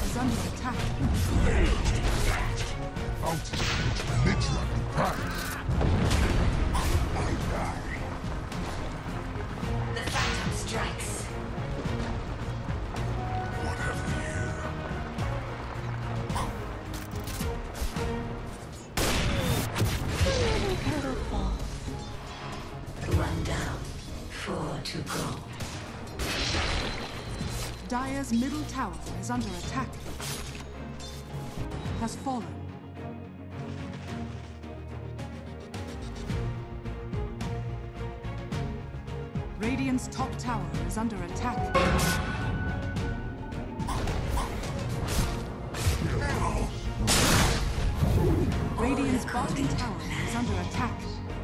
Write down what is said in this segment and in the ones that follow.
is under attack. Fountain which literally cries. I die. The Phantom strikes. What have we here? One down, 4 to go. Dire's middle tower is under attack. Has fallen. Radiant's top tower is under attack. Radiant's bottom tower is under attack.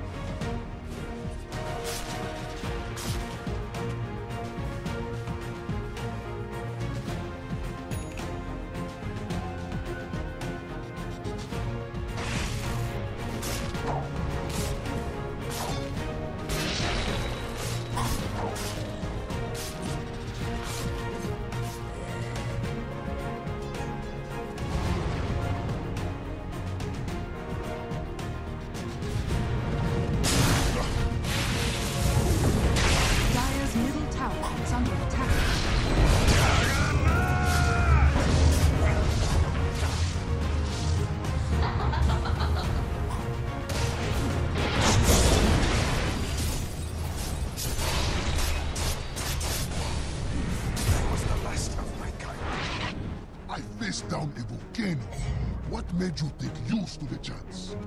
Down a volcano. What made you take use to the chance?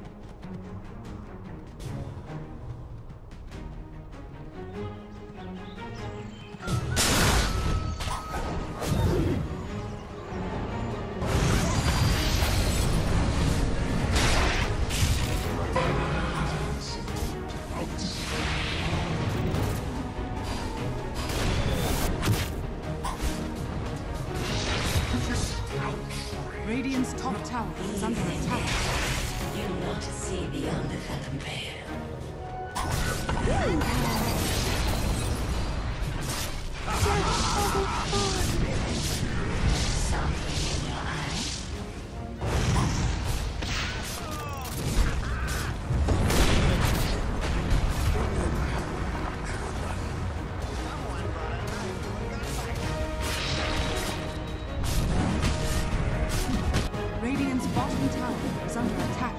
Radiant's top tower is under attack. You not see beyond the Phantom Veil. Something in your eye? Radiant's bottom tower is under attack.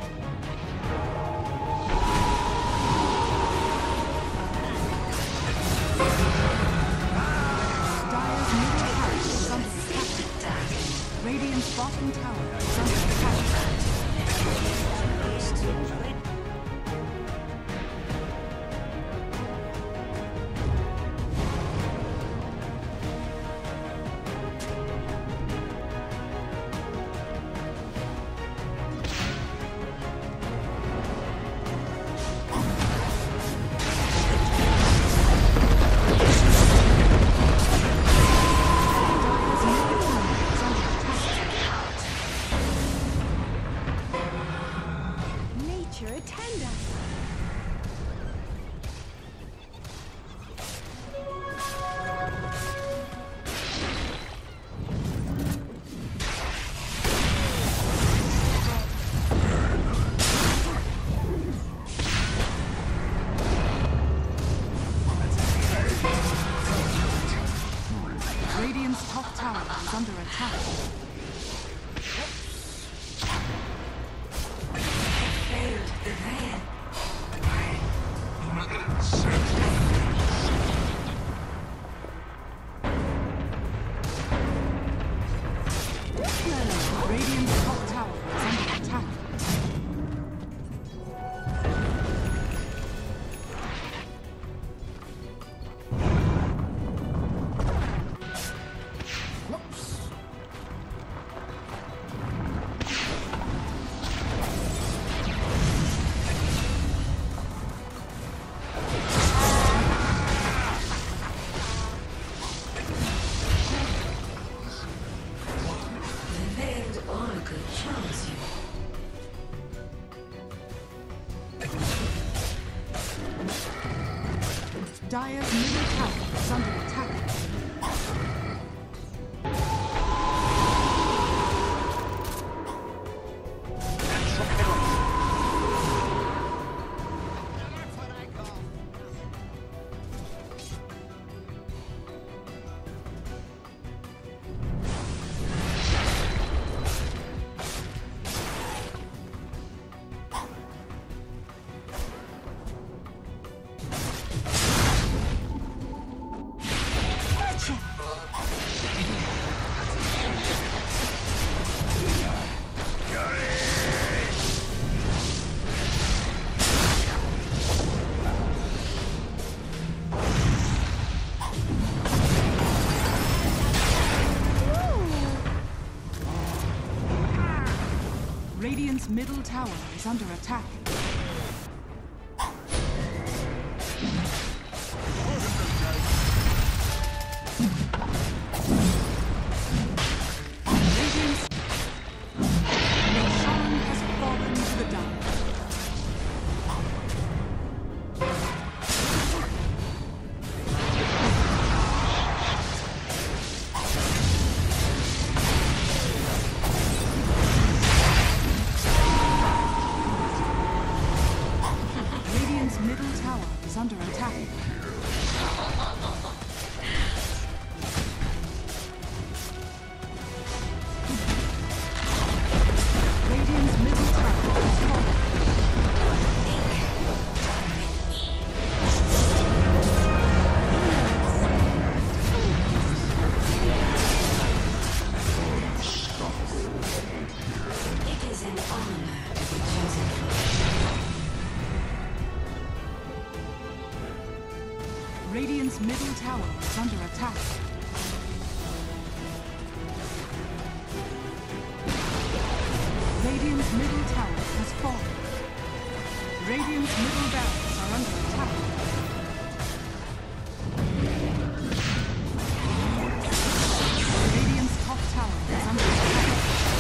Dire's middle tower is under attack. Radiant's bottom tower is under attack. Radiant's top tower is under attack. Failed the veil. Radiant's top tower is under attack. Dire's middle tower is under attack. Radiant's middle tower is under attack. Radiant's Roshan has fallen to the dark. Radiant's middle tower is under attack. Radiant's middle tower is falling. It is an honor to be chosen. Radiant's middle tower is under attack. Radiant's middle tower has fallen. Radiant's middle barracks are under attack. Radiant's top tower is under attack.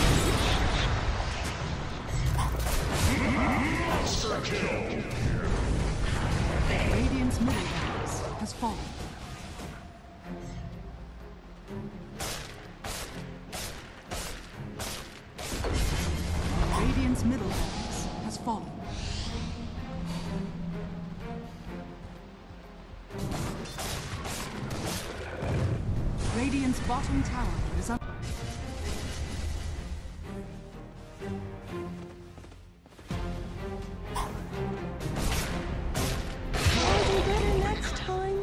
Radiant's middle barracks has fallen. Radiant's middle barracks has fallen. Radiant's bottom tower is under. I'll do better next time.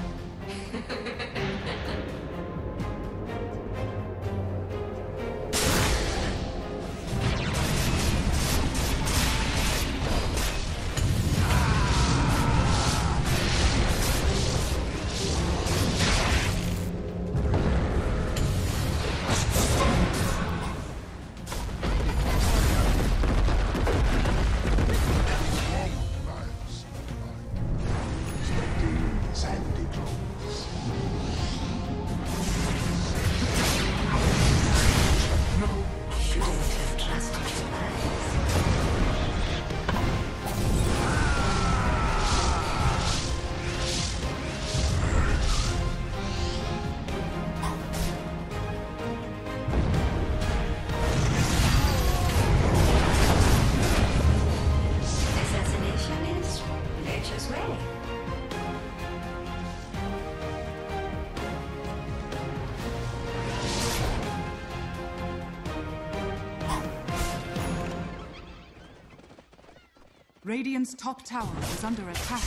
Lives like Sandy Jones. Shouldn't have trusted your eyes. Assassination is nature's way. Radiant's top tower is under attack.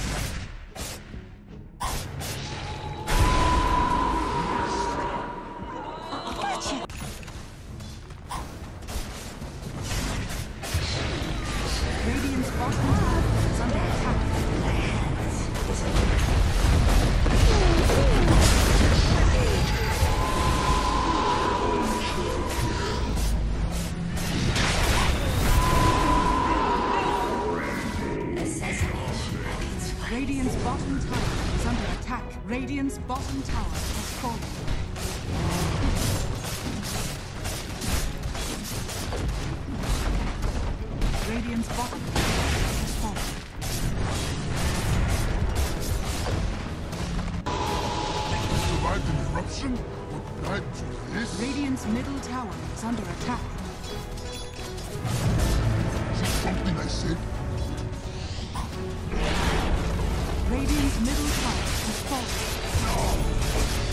Radiant's bottom tower is under attack. Assassination at its finest. Radiant's bottom tower is under attack. Radiant's bottom tower has fallen. Radiant's bottom tower has fallen. Survived an eruption? What died to this? Radiant's middle tower is under attack. See something I said? Radiant's middle tower has fallen.